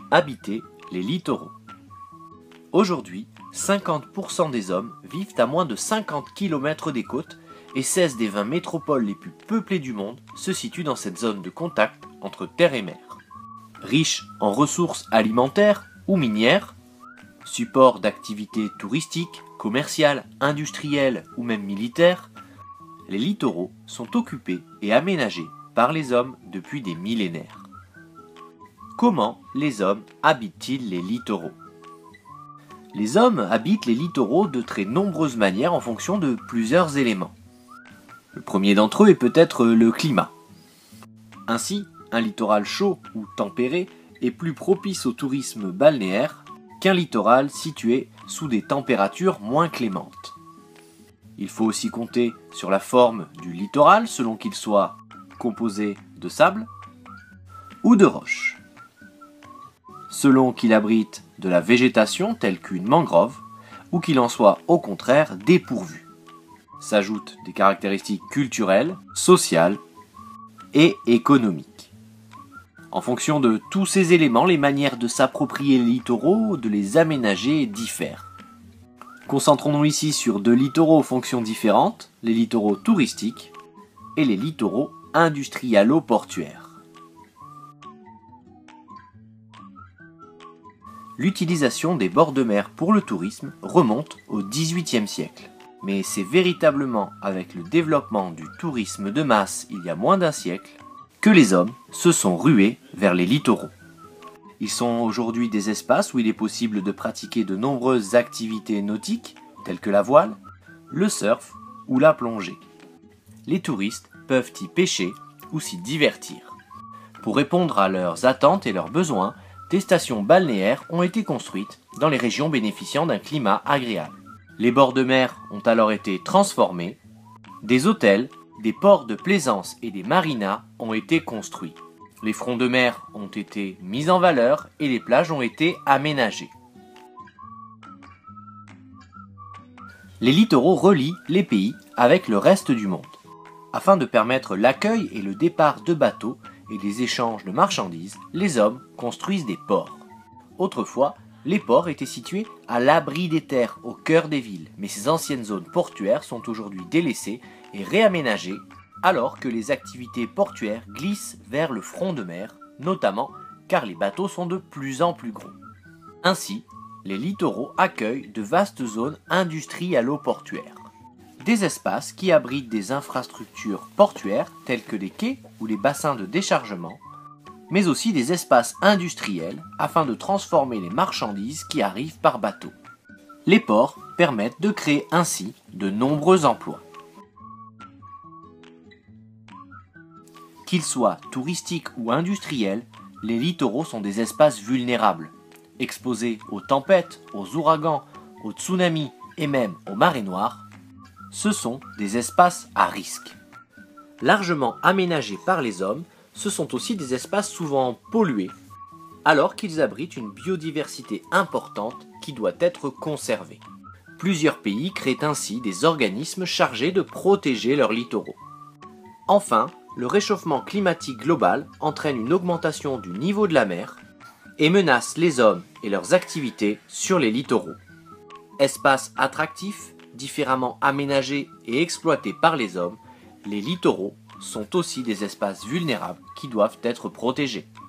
Habiter les littoraux. Aujourd'hui, 50% des hommes vivent à moins de 50 km des côtes et 16 des 20 métropoles les plus peuplées du monde se situent dans cette zone de contact entre terre et mer. Riches en ressources alimentaires ou minières, support d'activités touristiques, commerciales, industrielles ou même militaires, les littoraux sont occupés et aménagés par les hommes depuis des millénaires. Comment les hommes habitent-ils les littoraux ? Les hommes habitent les littoraux de très nombreuses manières en fonction de plusieurs éléments. Le premier d'entre eux est peut-être le climat. Ainsi, un littoral chaud ou tempéré est plus propice au tourisme balnéaire qu'un littoral situé sous des températures moins clémentes. Il faut aussi compter sur la forme du littoral selon qu'il soit composé de sable ou de roches. Selon qu'il abrite de la végétation telle qu'une mangrove ou qu'il en soit au contraire dépourvu. S'ajoutent des caractéristiques culturelles, sociales et économiques. En fonction de tous ces éléments, les manières de s'approprier les littoraux, de les aménager diffèrent. Concentrons-nous ici sur deux littoraux aux fonctions différentes, les littoraux touristiques et les littoraux industrialo-portuaires. L'utilisation des bords de mer pour le tourisme remonte au XVIIIe siècle. Mais c'est véritablement avec le développement du tourisme de masse il y a moins d'un siècle que les hommes se sont rués vers les littoraux. Ils sont aujourd'hui des espaces où il est possible de pratiquer de nombreuses activités nautiques telles que la voile, le surf ou la plongée. Les touristes peuvent y pêcher ou s'y divertir. Pour répondre à leurs attentes et leurs besoins, des stations balnéaires ont été construites dans les régions bénéficiant d'un climat agréable. Les bords de mer ont alors été transformés, des hôtels, des ports de plaisance et des marinas ont été construits. Les fronts de mer ont été mis en valeur et les plages ont été aménagées. Les littoraux relient les pays avec le reste du monde. Afin de permettre l'accueil et le départ de bateaux et des échanges de marchandises, les hommes construisent des ports. Autrefois, les ports étaient situés à l'abri des terres au cœur des villes, mais ces anciennes zones portuaires sont aujourd'hui délaissées et réaménagées alors que les activités portuaires glissent vers le front de mer, notamment car les bateaux sont de plus en plus gros. Ainsi, les littoraux accueillent de vastes zones industrialo-portuaires. Des espaces qui abritent des infrastructures portuaires telles que des quais ou les bassins de déchargement, mais aussi des espaces industriels afin de transformer les marchandises qui arrivent par bateau. Les ports permettent de créer ainsi de nombreux emplois. Qu'ils soient touristiques ou industriels, les littoraux sont des espaces vulnérables, exposés aux tempêtes, aux ouragans, aux tsunamis et même aux marées noires. Ce sont des espaces à risque. Largement aménagés par les hommes, ce sont aussi des espaces souvent pollués, alors qu'ils abritent une biodiversité importante qui doit être conservée. Plusieurs pays créent ainsi des organismes chargés de protéger leurs littoraux. Enfin, le réchauffement climatique global entraîne une augmentation du niveau de la mer et menace les hommes et leurs activités sur les littoraux. Espaces attractifs, différemment aménagés et exploités par les hommes, les littoraux sont aussi des espaces vulnérables qui doivent être protégés.